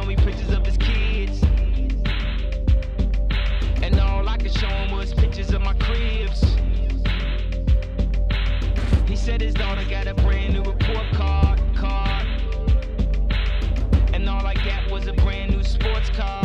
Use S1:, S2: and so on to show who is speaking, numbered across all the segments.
S1: me pictures of his kids, and all I could show him was pictures of my cribs. He said his daughter got a brand new report card, and all I got was a brand new sports car.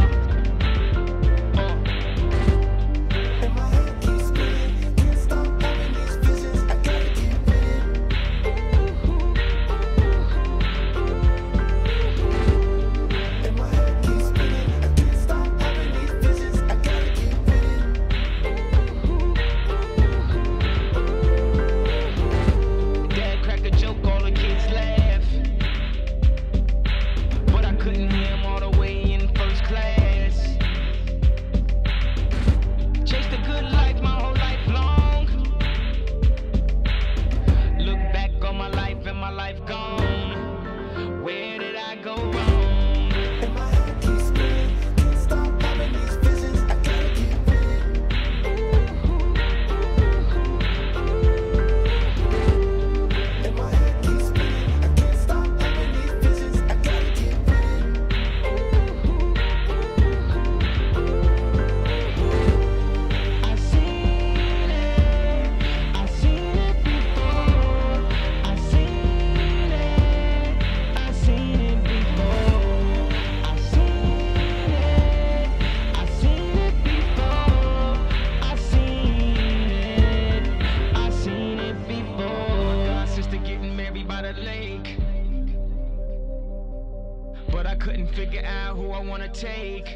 S1: But I couldn't figure out who I wanna take.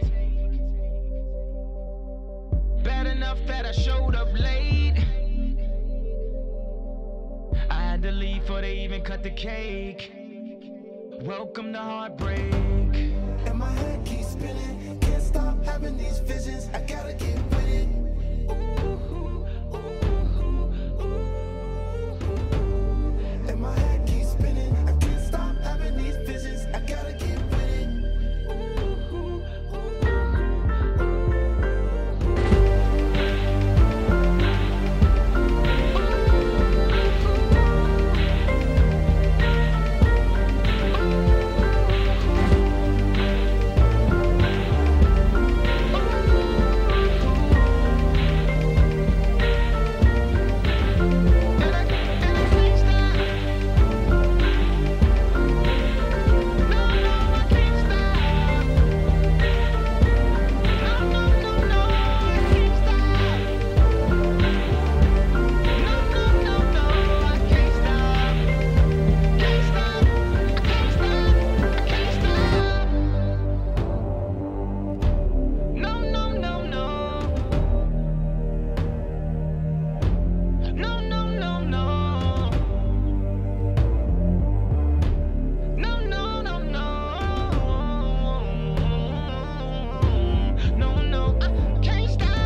S1: Bad enough that I showed up late. I had to leave before they even cut the cake. Welcome to heartbreak.
S2: And my head keeps spinning, can't stop having these visions. I gotta get with it. And my head keeps spinning, I can't stop having these visions. I gotta get with it.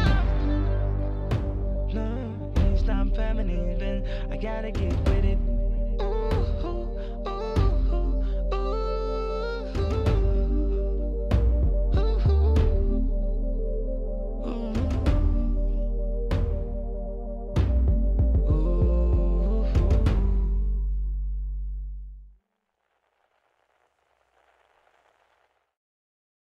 S1: I gotta get with it.